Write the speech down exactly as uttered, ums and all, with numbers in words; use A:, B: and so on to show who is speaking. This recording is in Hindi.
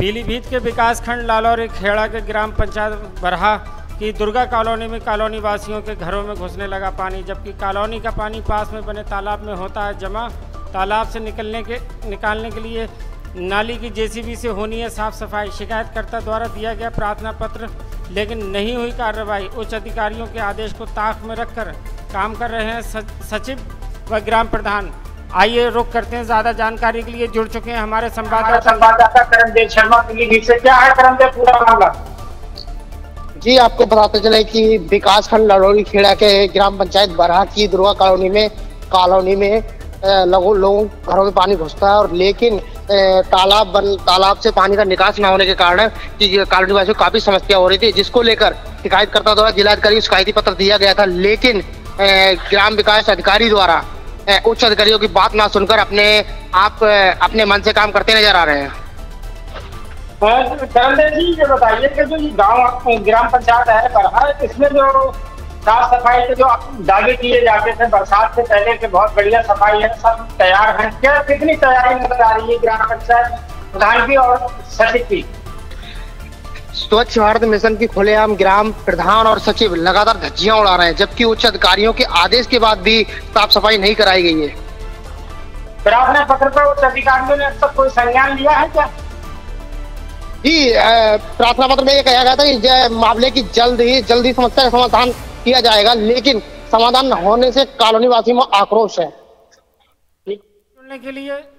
A: पीलीभीत के विकासखंड लालौरी खेड़ा के ग्राम पंचायत बरहा की दुर्गा कॉलोनी में कॉलोनी वासियों के घरों में घुसने लगा पानी, जबकि कॉलोनी का पानी पास में बने तालाब में होता है जमा। तालाब से निकलने के निकालने के लिए नाली की जेसीबी से होनी है साफ सफाई। शिकायतकर्ता द्वारा दिया गया प्रार्थना पत्र, लेकिन नहीं हुई कार्रवाई। उच्च अधिकारियों के आदेश को ताक में रखकर काम कर रहे हैं सचिव व ग्राम प्रधान। आइए रुक करते हैं, ज्यादा जानकारी के लिए जुड़ चुके हैं हमारे संवाददाता
B: संवाददाता करमदेव शर्मा पीलीभीत से। क्या है करमदेव पूरा मामला?
C: जी, आपको बताते चले कि विकासखंड लालौरी खेड़ा के ग्राम पंचायत बरहा की दुर्गा कॉलोनी में कॉलोनी में लोगों लोगों घरों में पानी घुसता है, और लेकिन तालाब बन तालाब से पानी का निकास न होने के कारण कि कॉलोनी वासियों को काफी समस्या हो रही थी, जिसको लेकर शिकायतकर्ता द्वारा जिलाधिकारी को शिकायती पत्र दिया गया था। लेकिन ग्राम विकास अधिकारी द्वारा उच्च अधिकारियों की बात ना सुनकर अपने आप अपने मन से काम करते नजर आ रहे हैं।
B: करमदेव जी, ये बताइए कि जो गांव ग्राम पंचायत है बरहा, इसमें जो साफ सफाई के जो दावे किए जाते थे बरसात से पहले के बहुत बढ़िया सफाई है, सब तैयार है, क्या कितनी तैयारी नजर आ रही है ग्राम पंचायत प्रधान की और सचिव की?
C: स्वच्छ भारत मिशन की खुलेआम ग्राम प्रधान और सचिव लगातार धज्जियां उड़ा रहे हैं, जबकि उच्च अधिकारियों के आदेश के बाद भी साफ सफाई नहीं कराई गई है।
B: प्रार्थना पत्र पर उच्च अधिकारियों ने अब तक कोई संज्ञान लिया है क्या?
C: जी, प्रार्थना पत्र में ये कहा गया था कि मामले की जल्द ही जल्द ही समस्या का समाधान किया जाएगा, लेकिन समाधान न होने से कॉलोनी वासियों में आक्रोश है।
A: जुड़ने के लिए